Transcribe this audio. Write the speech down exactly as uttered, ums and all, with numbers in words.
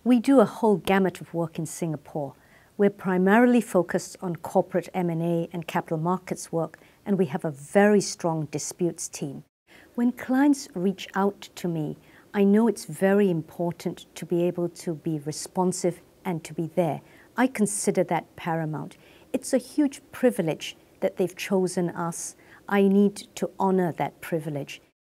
We do a whole gamut of work in Singapore. We're primarily focused on corporate M and A and capital markets work, and we have a very strong disputes team. When clients reach out to me, I know it's very important to be able to be responsive and to be there. I consider that paramount. It's a huge privilege that they've chosen us. I need to honor that privilege.